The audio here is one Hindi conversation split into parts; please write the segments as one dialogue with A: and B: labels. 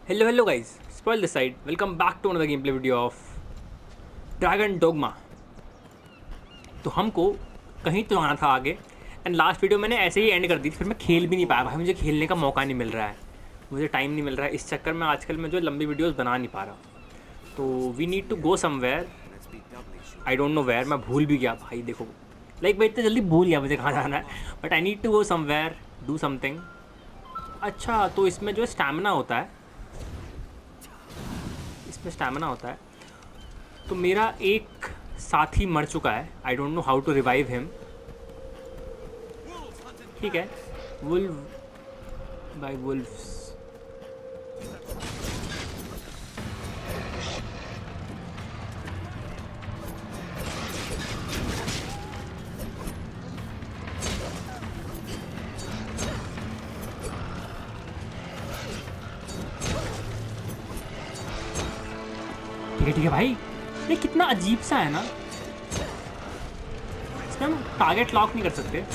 A: Hello guys, Spoil this side. Welcome back to another gameplay video of Dragon Dogma. तो हमको कहीं तो आना था आगे एंड लास्ट वीडियो मैंने ऐसे ही एंड कर दी थी, फिर मैं खेल भी नहीं पाया भाई, मुझे खेलने का मौका नहीं मिल रहा है, मुझे टाइम नहीं मिल रहा है, इस चक्कर में आजकल मैं जो लंबी वीडियोस बना नहीं पा रहा। तो we need to go somewhere, I don't know where, मैं भूल भी गया भाई, देखो लाइक मैं इतने जल्दी भूल गया मुझे कहाँ जाना है, but I need to go somewhere, do something. अच्छा तो इसमें जो स्टैमिना होता है, तो मेरा एक साथी मर चुका है, I don't know how to revive him. ठीक है, वुल्व बाय वुल्व्स। ठीक है भाई, ये कितना अजीब सा है ना, इसमें हम टारगेट लॉक नहीं कर सकते।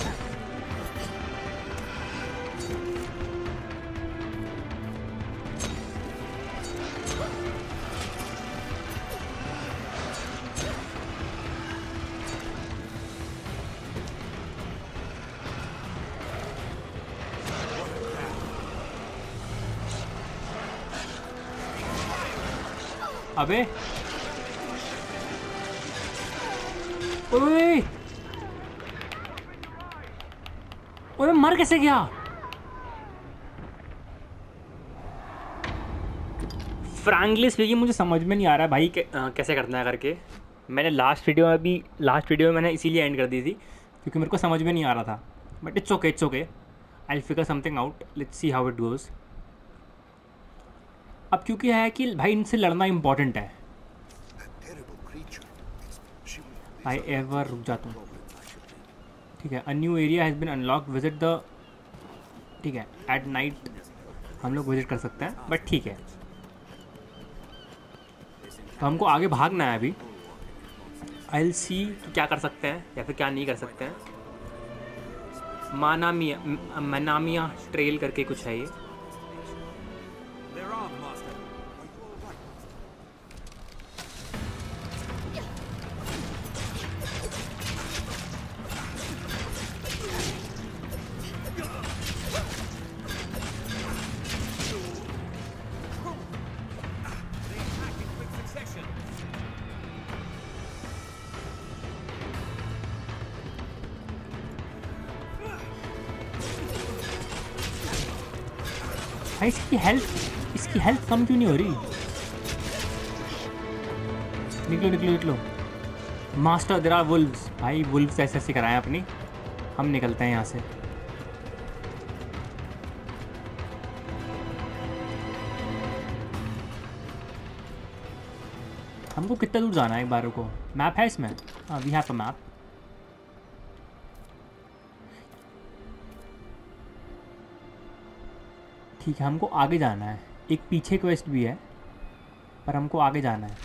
A: अबे ओए ओए, मर कैसे गया? फ्रैंकली स्पीकिंग मुझे समझ में नहीं आ रहा है भाई कैसे करना है करके। मैंने लास्ट वीडियो में मैंने इसीलिए एंड कर दी थी क्योंकि मेरे को समझ में नहीं आ रहा था, but it's okay I will figure something out, let's see how it goes. अब क्योंकि है कि भाई इनसे लड़ना इम्पॉर्टेंट है। आई एवर रुक जाता हूँ। ठीक है, a new area has been unlock, visit the, ठीक है एट नाइट हम लोग विजिट कर सकते हैं, बट ठीक है। तो हमको आगे भागना है अभी, आई विल सी क्या कर सकते हैं या फिर क्या नहीं कर सकते हैं। मनामिया ट्रेल करके कुछ है ये। भाई इसकी हेल्थ कम क्यों नहीं हो रही? निकलो मास्टर, देयर आर वुल्व्स। भाई वुल्व्स ऐसे कराएं अपनी, हम निकलते हैं यहाँ से। हमको कितना दूर जाना है एक बार को? मैप है इसमें? हाँ, वी हैव अ मैप। ठीक है, हमको आगे जाना है, एक पीछे क्वेस्ट भी है पर हमको आगे जाना है।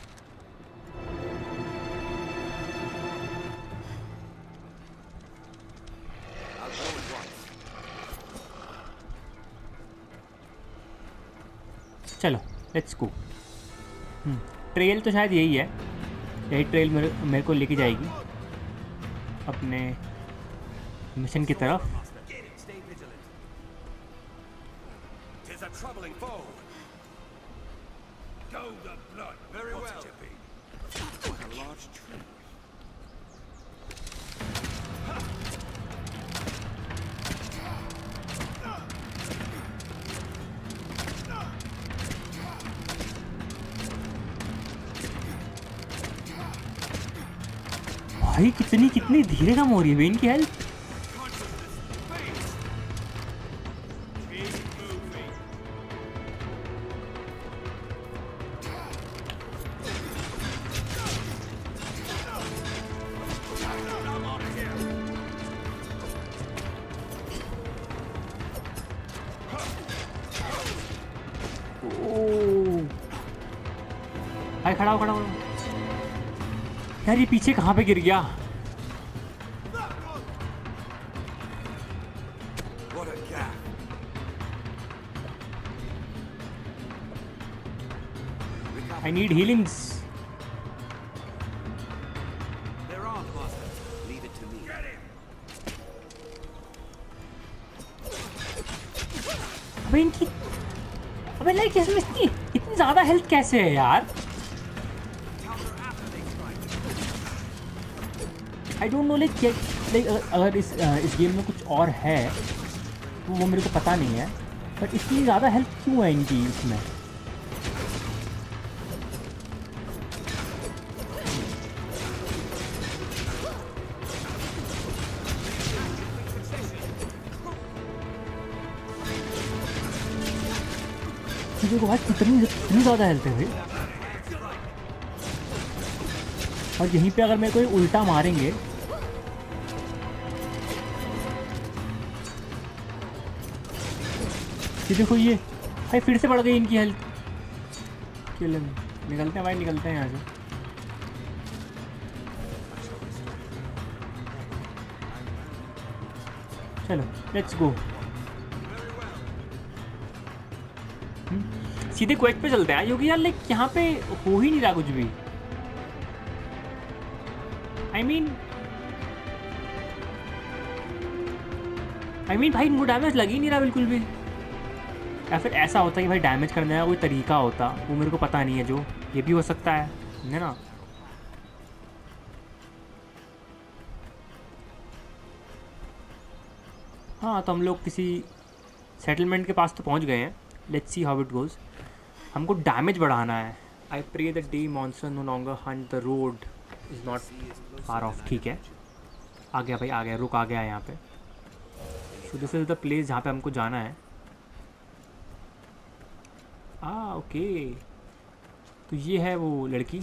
A: चलो लेट्स गो। ट्रेल तो शायद यही है, यही ट्रेल मेरे को लेके जाएगी अपने मिशन की तरफ। भाई कितनी धीरे कम हो रही है इनकी हेल्थ। भाई खड़ा हो यार, ये पीछे कहाँ पे गिर गया? I need healings. अबे इनकी, अबे लाइक इसमें इतनी ज़्यादा हेल्थ कैसे है यार? आई डोंट नो लाइक अगर इस गेम में कुछ और है तो वो मेरे को पता नहीं है, बट इतनी ज़्यादा हेल्थ क्यों है इनकी इसमें? देखो भाई कितनी ज़्यादा हेल्थ है भाई। और यहीं पे अगर मेरे को ये उल्टा मारेंगे, ये देखो ये भाई फिर से बढ़ गई इनकी हेल्थ। निकलते हैं भाई, निकलते हैं यहाँ से। चलो लेट्स गो। सीधे क्वेस्ट पे चलते हैं क्योंकि यार लाइक यहाँ पे हो ही नहीं रहा कुछ भी। आई मीन भाई इनको डैमेज लग ही नहीं रहा बिल्कुल भी। या फिर ऐसा होता है कि भाई डैमेज करने का कोई तरीका होता, वो मेरे को पता नहीं है, जो ये भी हो सकता है ना। हाँ तो हम लोग किसी सेटलमेंट के पास तो पहुँच गए हैं। Let's see how it goes. हमको डैमेज बढ़ाना है। I pray the day monster no longer hunt the road is not far off. ठीक है, आ गया भाई, आ गया, रुक आ गया यहाँ पे। So this is the place जहाँ पे हमको जाना है। ओके, तो ये है वो लड़की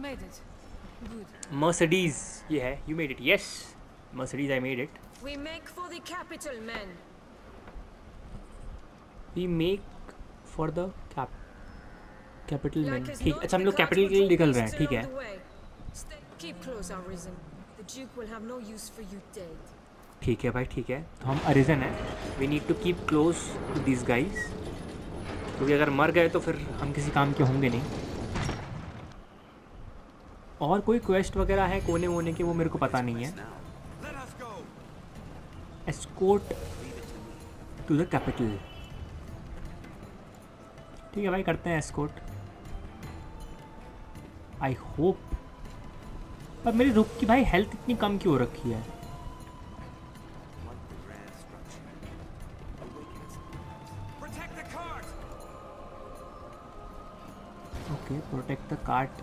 A: मर्सिडीज। ये है, you made it. Yes Mercedes, I made it.
B: We make for the capital, men.
A: We make for the capital man. ठीक, अच्छा हम लोग कैपिटल के लिए निकल रहे हैं। ठीक है,
B: Keep close, Arisen. The Duke will have no use for you dead.
A: ठीक है भाई, ठीक है। तो हम अरिजन है, we need to keep close to this guys, क्योंकि अगर मर गए तो फिर हम किसी काम के होंगे नहीं। और कोई क्वेस्ट वगैरह है कोने वोने के, वो मेरे को पता नहीं है। Escort to the capital. ठीक है भाई, करते हैं एस्कोर्ट। I hope. पर मेरी रुक की भाई हेल्थ इतनी कम क्यों हो रखी है? Okay, protect the cart.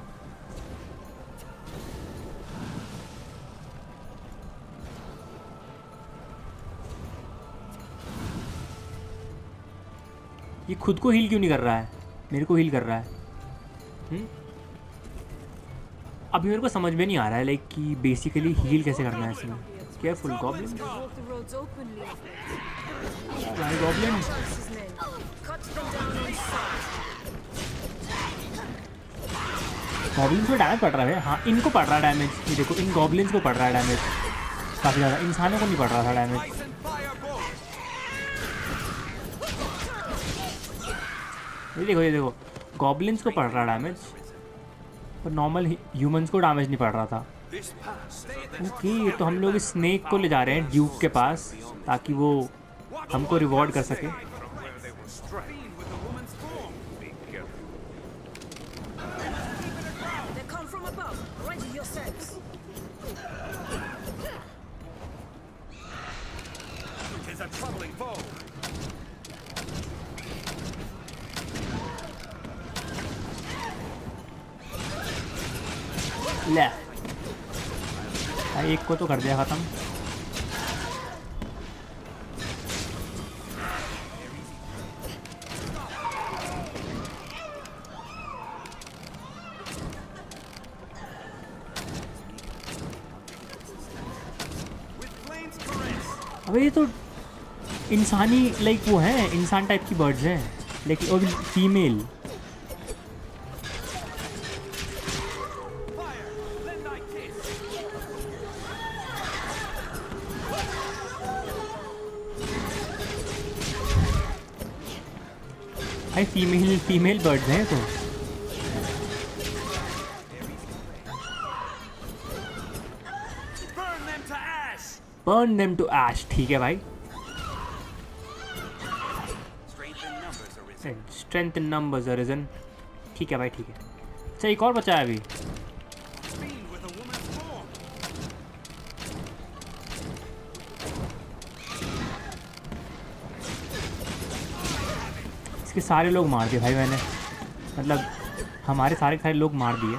A: ये खुद को हील क्यों नहीं कर रहा है? मेरे को हील कर रहा है। अभी मेरे को समझ में नहीं आ रहा है लाइक कि बेसिकली हील कैसे करना है इसमें। केयरफुल गॉब्लिन, भाई गॉब्लिन। गॉब्लिन्स को डैमेज पड़ रहा है। हाँ इनको पड़ रहा है डैमेज। ये देखो इन गॉब्लिन्स को पड़ रहा है डैमेज काफ़ी ज़्यादा, इंसानों को नहीं पड़ रहा था डैमेज। ये देखो गॉब्लिन्स को पड़ रहा है डैमेज, और नॉर्मल ह्यूमंस को डैमेज नहीं पड़ रहा था। ओके, तो हम लोग इस स्नेक को ले जा रहे हैं ड्यूक के पास ताकि वो हमको रिवॉर्ड कर सके। ले भाई, एक को तो कर दिया ख़त्म। अबे ये तो इंसानी लाइक वो है, इंसान टाइप की बर्ड्स हैं लेकिन और फीमेल। भाई फीमेल बर्ड्स हैं तो। Burn them to ash. ठीक है भाई, स्ट्रेंथ इन नंबर्स अरिजन। ठीक है भाई, ठीक है। अच्छा, एक और बचा है अभी। इसके सारे लोग मार दिए भाई मैंने, मतलब हमारे सारे लोग मार दिए।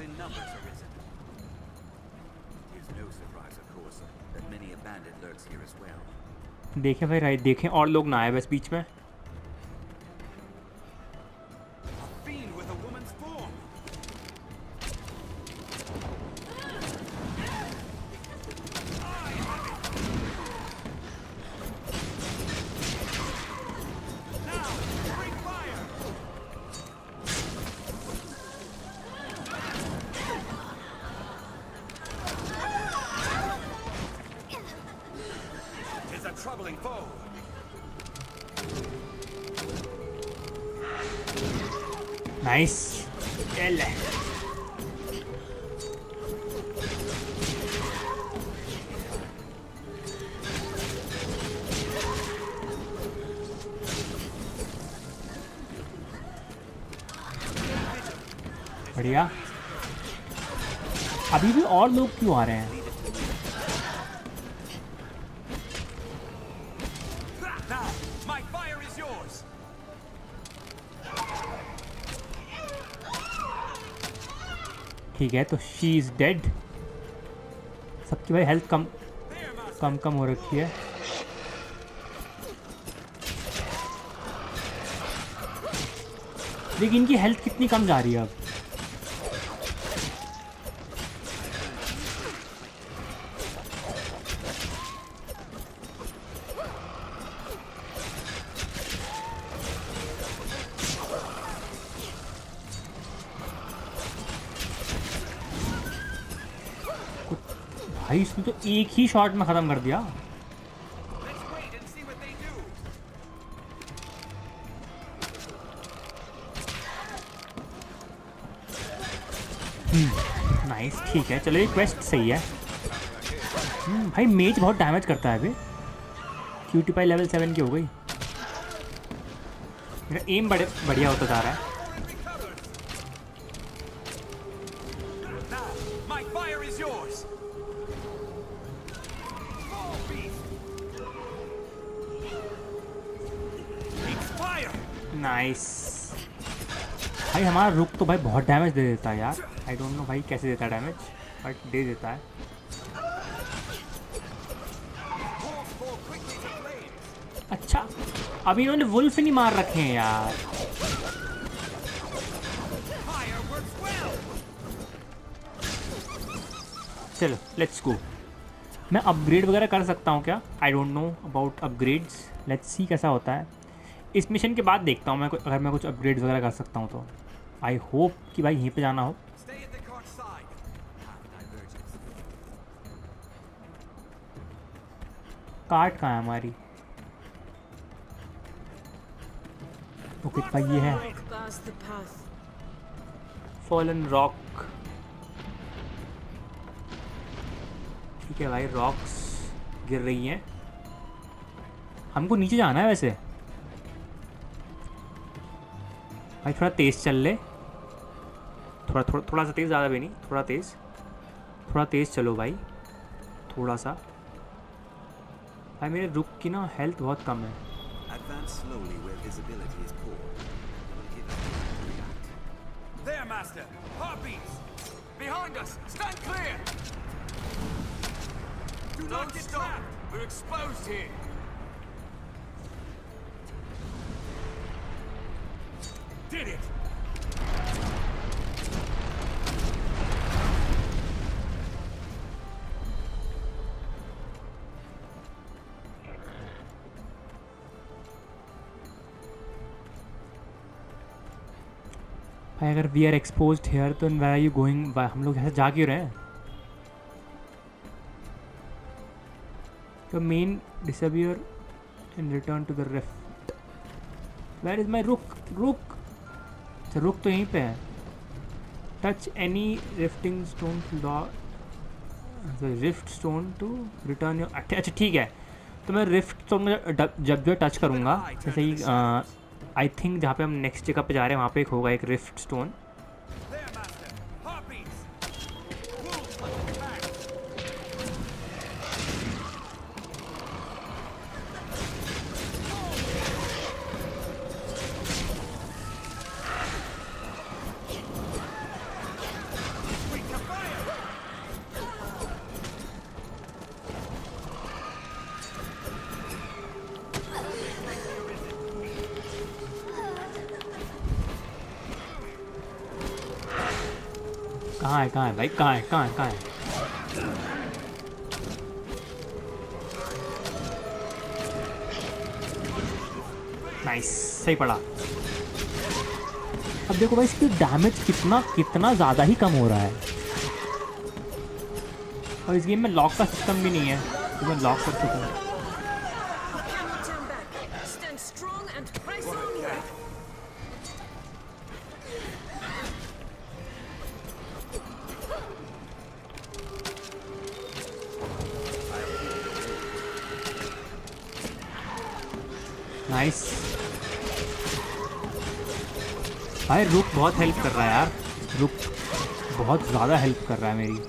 A: देखें भाई, राइट, देखें और लोग ना आए बस बीच में। नाइस, बढ़िया। अभी भी और लोग क्यों आ रहे हैं? ठीक है, तो शी इज़ डेड। सबकी भाई हेल्थ कम हो रखी है। लेकिन इनकी हेल्थ कितनी कम जा रही है अब। भाई इसने तो एक ही शॉट में ख़त्म कर दिया। नाइस, ठीक है, चलो ये क्वेस्ट सही है। भाई मेज बहुत डैमेज करता है अभी। क्यूटी पाई लेवल 7 की हो गई। मेरा एम बढ़िया होता जा रहा है। नाइस भाई, हमारा रुक तो भाई बहुत डैमेज दे देता है यार। आई डोंट नो भाई कैसे देता है डैमेज, बट दे देता है। अच्छा, अभी इन्होंने वुल्फ नहीं मार रखे हैं यार। चलो लेट्स गो। मैं अपग्रेड वगैरह कर सकता हूँ क्या? I don't know about upgrades. Let's see कैसा होता है। इस मिशन के बाद देखता हूँ मैं, अगर मैं कुछ अपग्रेड्स वगैरह कर सकता हूँ तो। आई होप कि भाई यहीं पे जाना हो। कार्ट कहाँ है हमारी? ओके भाई ये है फॉलन रॉक। ठीक है भाई, रॉक्स गिर रही हैं। हमको नीचे जाना है वैसे। भाई थोड़ा तेज़ चल ले, थोड़ा सा तेज़, ज़्यादा भी नहीं, थोड़ा तेज़ चलो भाई, थोड़ा सा। भाई मेरे रुक की ना हेल्थ बहुत कम है।
C: Did it!
A: भाई अगर वी आर एक्सपोज्ड हेयर तो वेयर आर यू गोइंग? हम लोग ऐसे जा क्यों रहे हैं? तो men disappear and return to the rift. Where is my Rook? अच्छा रुक तो यहीं पे है। Touch any rifting stone rift stone to return your, अच्छा ठीक है। तो मैं रिफ्ट स्टोन में जब जो टच करूँगा, जैसे ही आई थिंक जहाँ पे हम नेक्स्ट जगह पे जा रहे हैं वहाँ पे एक होगा एक रिफ्ट स्टोन। कहाँ है भाई, कहाँ है? नाइस, सही पड़ा। अब देखो भाई इसकी डैमेज कितना ज़्यादा ही कम हो रहा है। और इस गेम में लॉक का सिस्टम भी नहीं है, तो मैं लॉक कर चुका हूँ। नाइस भाई, रुक बहुत हेल्प कर रहा है यार, रुक बहुत ज़्यादा हेल्प कर रहा है मेरी।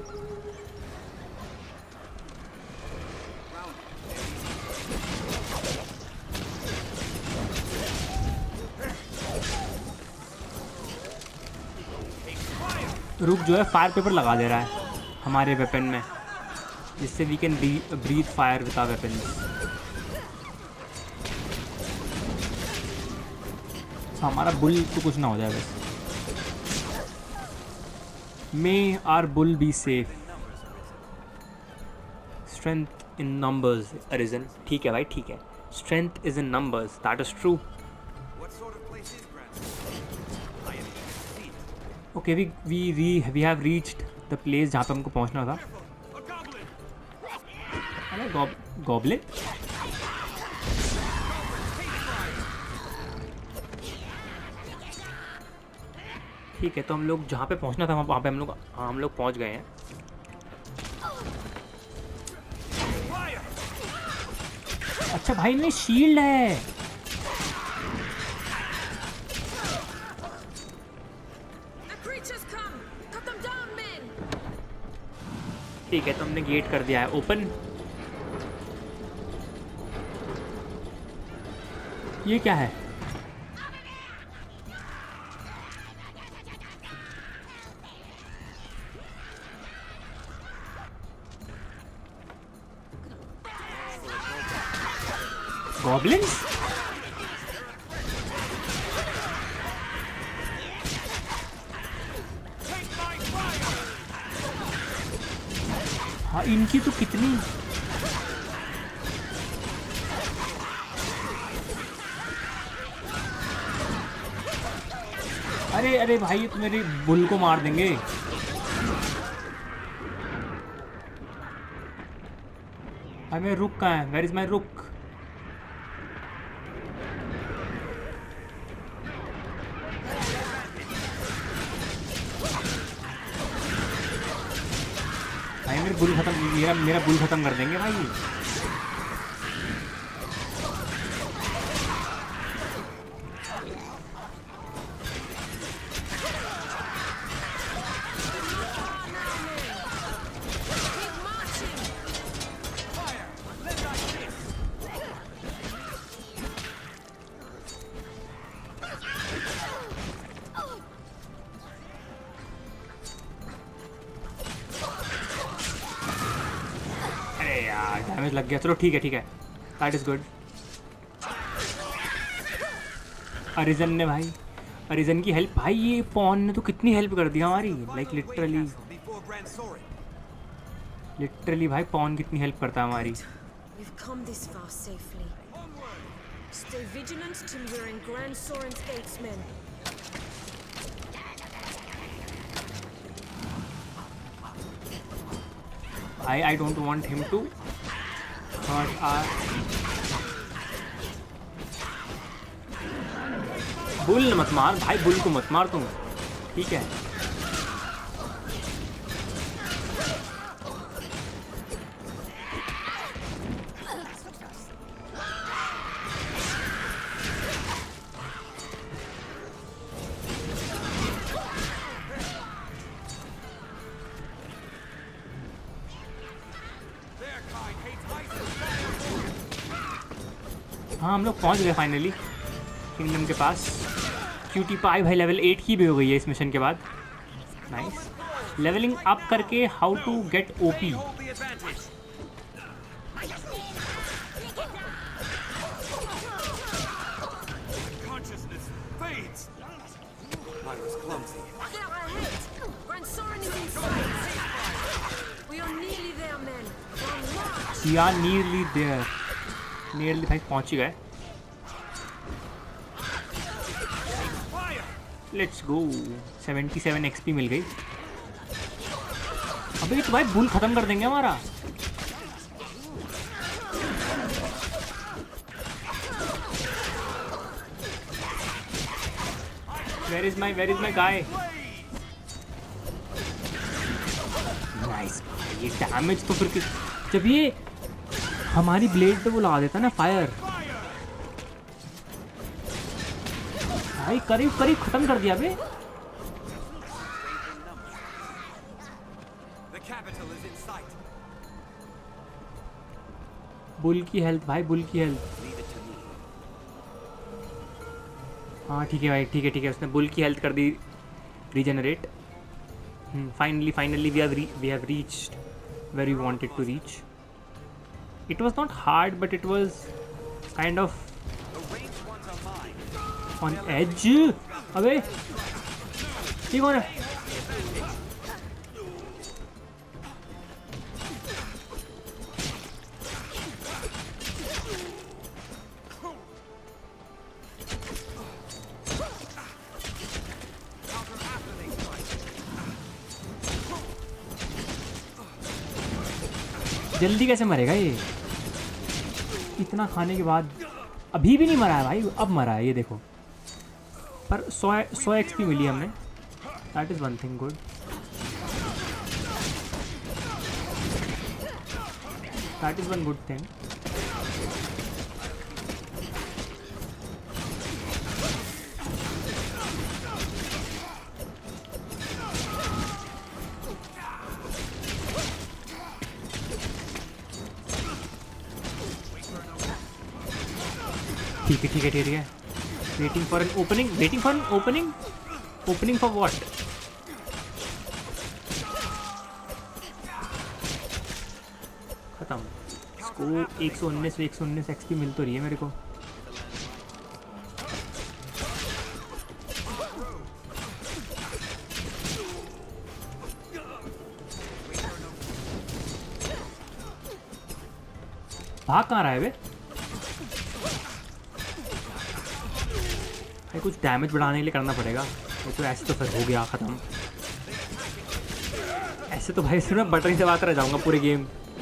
A: रुक जो है फायर पेपर लगा दे रहा है हमारे वेपन में, जिससे we can breathe fire with our weapons. हमारा बुल तो कुछ ना हो जाए बस। May our bull be safe. Strength in numbers Arisen, ठीक है भाई ठीक है। Strength is in numbers, that is true. Okay we have reached the place जहाँ पे हमको पहुँचना था। अरे गॉब्लिन, ठीक है। तो हम लोग जहाँ पे पहुँचना था वहाँ पे हम लोग पहुँच गए हैं। अच्छा भाई इनमें शील्ड है। ठीक है, तो हमने गेट कर दिया है ओपन। ये क्या है? Goblins? हाँ इनकी तो कितनी, अरे भाई ये तो मेरे बुल को मार देंगे। भाई मेरा रुक कहाँ है? वेयर इज माई रुक? भाई मेरे बुल खत्म, मेरा बुल खत्म कर देंगे भाई। डैमेज लग गया, चलो ठीक है दैट इज़ गुड। अरिजन ने भाई, अरिजन की हेल्प, भाई ये पॉन ने तो कितनी हेल्प कर दी हमारी, लाइक लिटरली भाई पॉन कितनी हेल्प करता है हमारी। I don't want him to hurt our bull. मत मार भाई, बुल को मत मार तुम, ठीक है। हाँ हम लोग पहुँच गए फाइनली किंगडम के पास। क्यूटी पाई भाई लेवल 8 की भी हो गई है इस मिशन के बाद। नाइस। लेवलिंग अप करके how to get OP.
B: They're ahead. Grand Soren is inside. We are nearly there, men. On march.
A: We are nearly there. Nearly भाई पहुँच ही गए। Let's go. 77 एक्सपी मिल गई। अबे तो भाई बुल खत्म कर देंगे हमारा। Where is my guy? Nice। ये डैमेज तो फिर जब ये हमारी ब्लेड पे वो लगा देता ना फायर, भाई करीब करीब खत्म कर दिया बे। बुल की हेल्थ भाई, बुल की हेल्थ। हाँ ठीक है भाई, ठीक है उसने बुल की हेल्थ कर दी regenerate. Finally we have reached where we wanted to reach. It was not hard but it was kind of on edge. अबे ठीक हो ना। जल्दी कैसे मरेगा ये इतना खाने के बाद? अभी भी नहीं मरा है भाई, अब मरा है ये देखो। पर 100 एक्सपी मिली हमने। That is one thing good. That is one good thing. ठीक है। Waiting for an opening. Opening for what? खत्म। इसको 119 एक्सपी मिल तो रही है मेरे को। भाग कहाँ रहा है बे? कुछ डैमेज बढ़ाने के लिए करना पड़ेगा। तो ऐसे तो फिर हो गया ख़त्म। ऐसे तो भाई सिर्फ मैं बटन ही दबाता रह जाऊंगा पूरे गेम।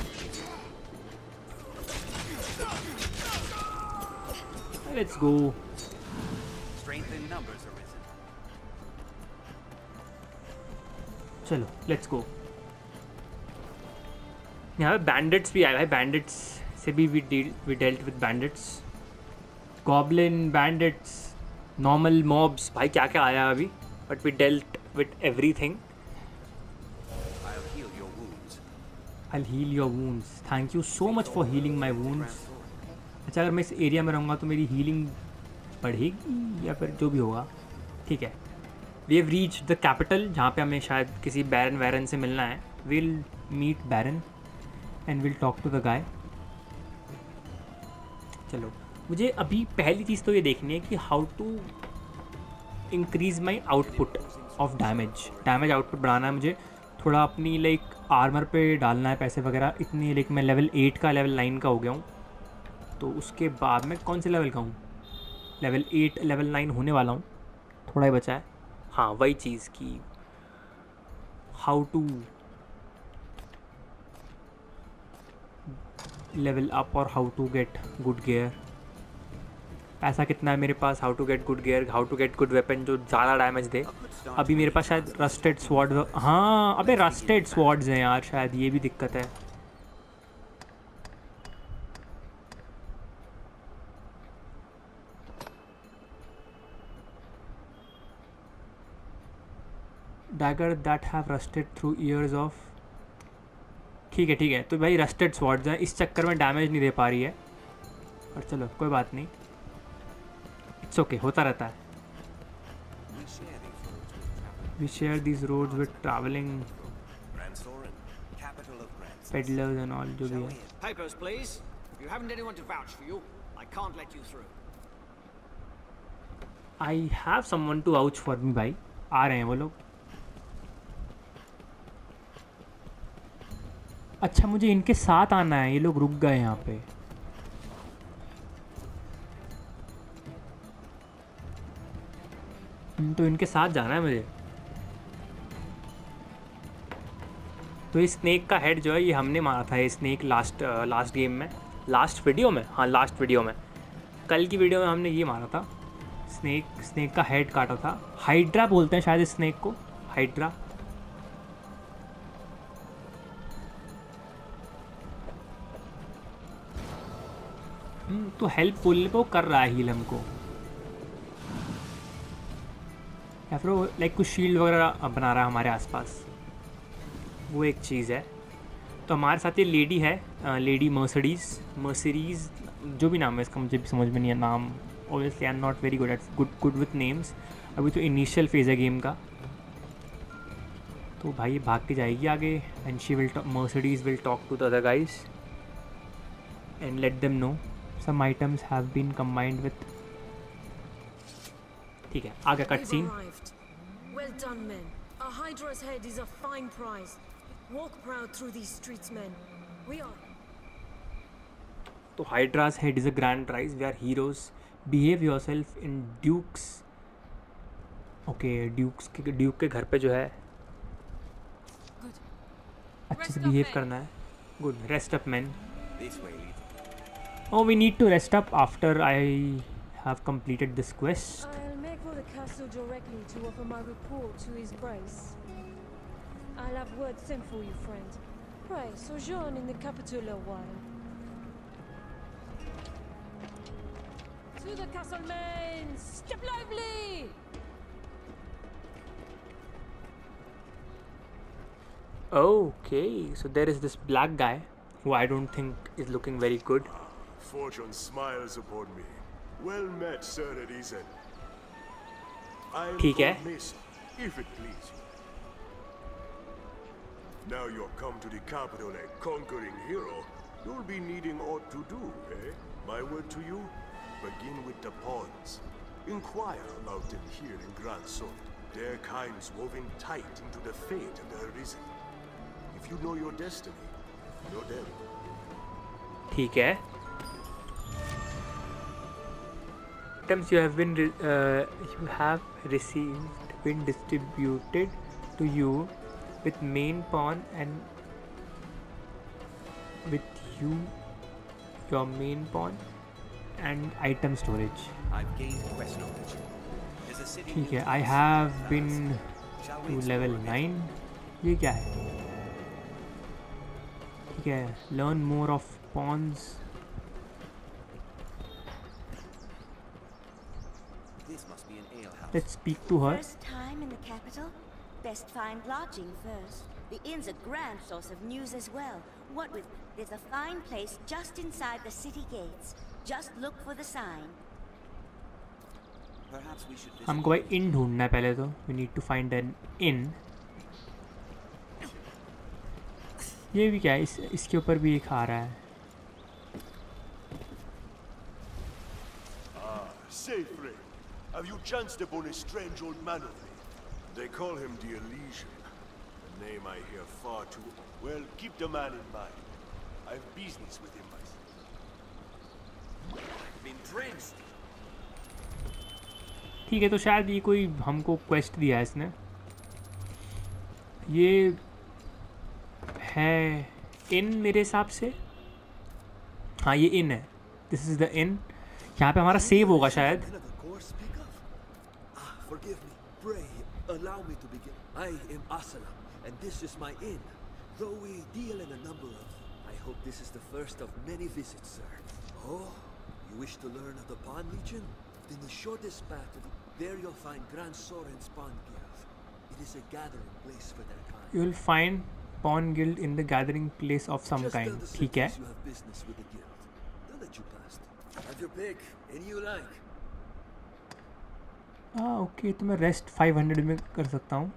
A: Let's go. चलो लेट्स गो। यहाँ पे बैंडिट्स भी आए भाई। बैंडिट्स से भी we dealt with bandits, goblin, bandits, normal mobs. भाई क्या क्या आया अभी, but we dealt with everything. I'll heal your wounds. Thank you so much for healing my wounds. अच्छा अगर मैं इस एरिया में रहूँगा तो मेरी हीलिंग बढ़ेगी या फिर जो भी होगा। ठीक है। We have reach the capital, जहाँ पे हमें शायद किसी बैरन से मिलना है। Will meet baron and will talk to the guy. चलो मुझे अभी पहली चीज़ तो ये देखनी है कि how to increase my output of damage output बढ़ाना है मुझे। थोड़ा अपनी लाइक आर्मर पे डालना है पैसे वगैरह। इतनी लाइक मैं लेवल 8 का लेवल 9 का हो गया हूँ, तो उसके बाद मैं कौन से लेवल का हूँ? लेवल 8 लेवल 9 होने वाला हूँ, थोड़ा ही बचा है। हाँ वही चीज़ की हाउ टू लेवल अप और how to get good gear. पैसा कितना है मेरे पास? How to get good gear, how to get good weapon जो ज़्यादा डैमेज दे। अभी मेरे पास शायद रस्टेड स्वॉर्ड। हाँ अबे रस्टेड स्वॉर्ड्स हैं यार, शायद ये भी दिक्कत है। Dagger that have rusted through years of. ठीक है तो भाई रस्टेड स्वॉर्ड्स हैं, इस चक्कर में डैमेज नहीं दे पा रही है। और चलो कोई बात नहीं, इट्स ओके, होता रहता है। We share these roads with travelling peddlers and all जो भी है।
C: Papers, please. If you haven't anyone to vouch for you, I can't let you through.
A: I have someone to vouch for me भाई, आ रहे हैं वो लोग। अच्छा मुझे इनके साथ आना है, ये लोग रुक गए यहाँ पे। तो इनके साथ जाना है मुझे। तो ये स्नेक का हेड जो है ये हमने मारा था, ये स्नेक लास्ट गेम में, लास्ट वीडियो में, हाँ लास्ट वीडियो में, कल की वीडियो में हमने ये मारा था। स्नेक का हेड काटा था। हाइड्रा बोलते हैं शायद इस स्नेक को, हाइड्रा। तो हेल्प बोलने पे वो कर रहा है हील हमको, या फिर वो लाइक कुछ शील्ड वगैरह बना रहा है हमारे आसपास, वो एक चीज़ है। तो हमारे साथ ये लेडी है, लेडी मर्सरीज जो भी नाम है इसका, मुझे भी समझ में नहीं है नाम। Obviously I am not very good with names. अभी तो इनिशियल फेज़ है गेम का। तो भाई ये भाग के जाएगी आगे, and she will mercenaries will talk to the other guys and let them know some items have been combined with. ठीक है, आगे cut scene.
B: Well done, men. A Hydra's head is a fine prize. Walk proud through these streets, men. We are.
A: तो Hydra's head is a grand prize. We are heroes. Behave yourself in Duke's. Okay, Duke के घर पे जो है अच्छे से behave करना है। Good. Rest up, men. Oh, we need to rest up after I have completed this quest.
B: I'll make for the castle directly to offer my report to His Grace. I'll have word sent for you, friend. Pray, sojourn in the capital a while. To the castle, men! Step lively!
A: Okay, so there is this black guy who I don't think is looking very good.
D: Fortune smiles upon me. Well met, Sir Edison. I am
A: ठीक है।
D: called Mason, if it please you. Now you're come to the capital a conquering hero, you'll be needing aught to do, eh? My word to you, begin with the pawns. Inquire about them here in Grand Sword. Their kinds woven tight into the fate of the Arisen. If you know your destiny, know them.
A: ठीक है। Items you have received been distributed to you with main pawn and with your main pawn and item storage.
E: I've gained quest knowledge. There's a city.
A: ठीक है, I have been to level 9. ये क्या है? ठीक है, learn more of pawns.
E: This must be an alehouse.
A: Let's speak to her.
F: First time in the capital? Best find lodging first. The inn's a grand source of news as well. What with, there's a fine place just inside the city gates. Just look for the sign.
E: Perhaps we should visit.
A: हमको भाई इन ढूंढना है पहले तो। We need to find an inn. ये भी क्या है? इसके ऊपर भी एक आ रहा है।
D: Say, friend, have you chanced upon a strange old man of late? They call him the Elysian. A name I hear far too. Well, keep the man in mind. I have business with him myself.
E: I've been drenched.
A: ठीक है, तो शायद ये कोई हमको क्वेस्ट दिया है इसने। ये है इन मेरे हिसाब से। हाँ ये इन है। This is the inn. यहाँ पे हमारा सेव होगा शायद।
G: Forgive me, pray, allow me to begin. I am Asalam, and this is my inn. Though we deal in a number of... I hope this is the first of many visits, sir. Oh, you wish to learn of the Pawn Legion? Then the shortest path to there you'll find Grand Soren's Pawn Guild. It is a gathering place for their kind.
A: You will find Pawn Guild in the gathering place of some
G: Just
A: kind.
G: tell the
A: ठीक है।
G: citizens you have business with the guild. They'll let you past. Have your pick. Any you like.
A: Okay, तो मैं रेस्ट 500 में कर सकता हूँ.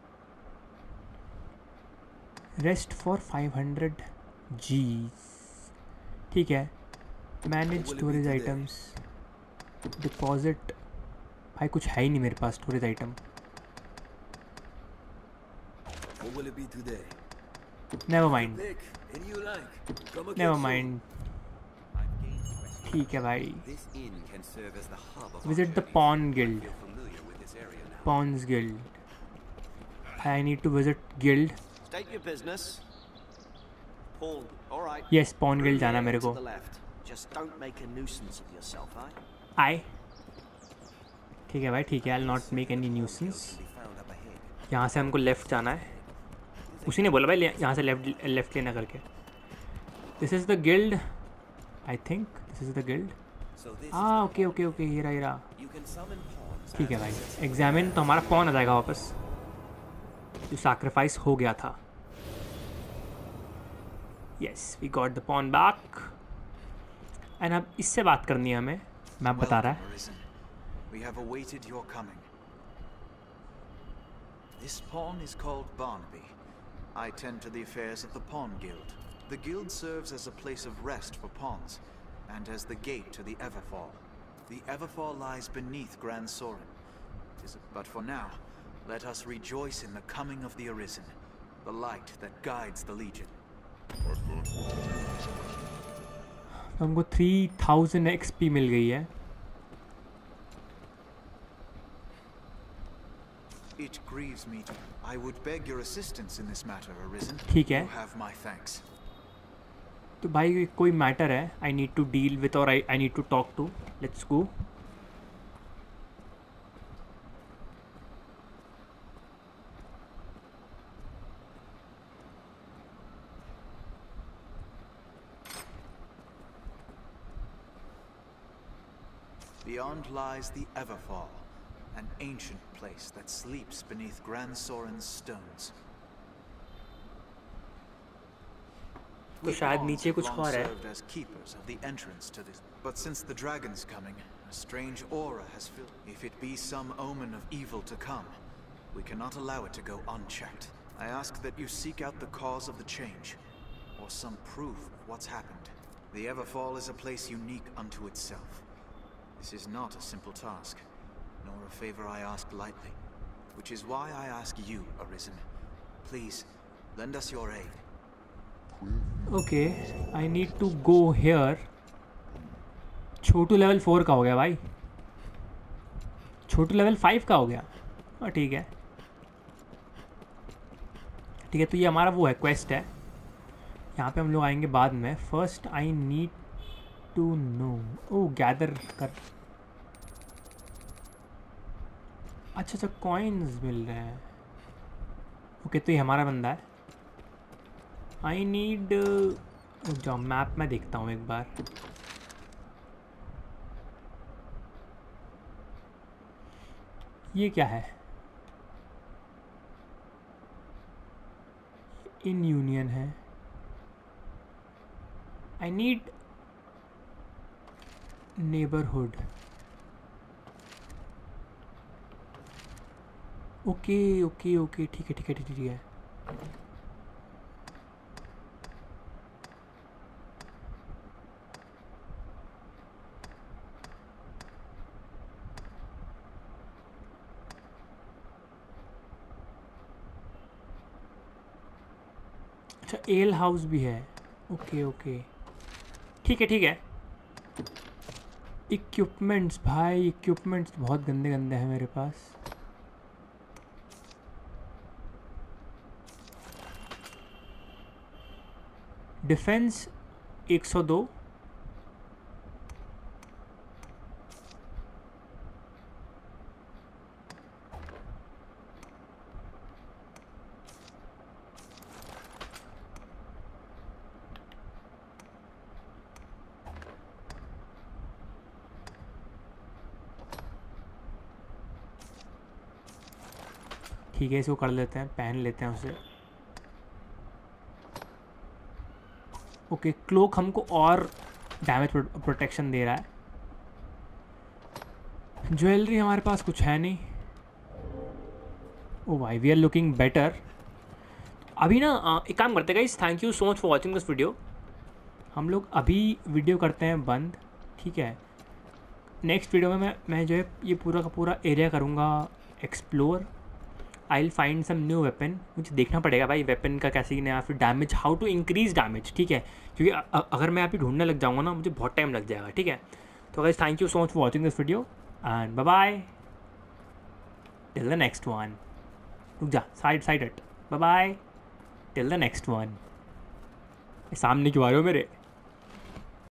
A: Rest for 500 G. ठीक है. Manage storage items, deposit. भाई कुछ है ही नहीं मेरे पास storage item.
G: What will it be today?
A: Never mind,
G: Pick. Any you like. Come again
A: never
G: soon.
A: Mind.
E: I've gained questions.
A: ठीक है भाई.
E: This inn can serve as the hub of
A: Visit
E: our
A: the
E: journeys.
A: Pawn
E: I
A: Guild.
E: feel familiar with this area now.
A: Pawns Guild. I need to visit guild.
C: State your business. Paul, all right.
A: Yes, Pawn Guild जाना मेरे
C: To
A: को.
C: the left. Just don't make a nuisance of yourself, eh?
A: आए. ठीक है भाई, ठीक है. I'll not make any nuisance.
E: Can be found up ahead.
A: यहाँ से हमको लेफ़्ट जाना है. उसी ने बोला भाई यहाँ से लेफ़्ट लेना करके. This is the guild. I think this is the guild.
E: So this
A: okay okay okay, हीरा.
E: you can summon pawns.
A: ठीक है भाई. एग्जामिन तो हमारा पॉन आ जाएगा वापस, जो सैक्रिफाइस हो गया था. Yes, we got the pawn back. And अब इससे बात करनी है हमें. मैप बता रहा है.
H: Welcome, Arisen. We have awaited your coming. This pawn is called Barnaby. I tend to the affairs of the Pawn Guild. The guild serves as a place of rest for pawns, and as the gate to the Everfall. The Everfall lies beneath Gran Soren. But for now, let us rejoice in the coming of the Arisen, the light that guides the Legion.
A: हमको 3000 XP मिल गई है.
H: It grieves me to... I would beg your assistance in this matter, Arisen.
A: ठीक है.
H: You have my thanks.
A: तो भाई कोई मैटर है. I need to deal with और I need to talk to. Let's go.
H: Beyond lies the Everfall, an ancient place that sleeps beneath Gran Soren's stones.
A: तो शायद नीचे कुछ
H: Long
A: और है.
H: served as keepers of the entrance to this, but since the dragon's coming, a strange aura has filled. If it be some omen of evil to come, we cannot allow it to go unchecked. I ask that you seek out the cause of the change, or some proof of what's happened. The Everfall is a place unique unto itself. This is not a simple task, nor a favor I ask lightly, which is why I ask you, Arisen. Please, lend us your aid.
A: Okay, I need to go here. छोटू लेवल 4 का हो गया भाई. छोटू लेवल 5 का हो गया. हाँ ठीक है, ठीक है. तो ये हमारा वो है, क्वेस्ट है. यहाँ पे हम लोग आएंगे बाद में. First I need to know. Oh gather कर. अच्छा अच्छा, कॉइन्स मिल रहे हैं. ओके, तो ये हमारा बंदा है. I need. जाओ, मैप में देखता हूँ एक बार. ये क्या है? इन यूनियन है. I need neighbourhood. Okay okay okay, ठीक है ठीक है ठीक है. अच्छा, एल हाउस भी है. ओके ओके, ठीक है ठीक है. इक्विपमेंट्स भाई, इक्विपमेंट्स बहुत गंदे गंदे हैं मेरे पास. डिफेंस 102. ठीक है, इसको कर लेते हैं, पहन लेते हैं उसे. ओके, क्लोक हमको और डैमेज प्रोटेक्शन दे रहा है। ज्वेलरी हमारे पास कुछ है नहीं। ओ भाई वी आर लुकिंग बेटर। अभी ना एक काम करते हैं guys, thank you so much for watching this video. हम लोग अभी वीडियो करते हैं बंद, ठीक है। नेक्स्ट वीडियो में मैं जो है ये पूरा का पूरा एरिया करूँगा explore. I will find some new weapon. मुझे देखना पड़ेगा भाई वेपन का कैसे या फिर damage, how to increase damage, ठीक है। क्योंकि अगर मैं अभी ढूंढने लग जाऊँगा ना मुझे बहुत टाइम लग जाएगा, ठीक है। तो guys thank you so much for watching this video and bye bye till the next one. रुक जा, साइड हट, bye bye till the next one. सामने क्यों आ रहे हो मेरे?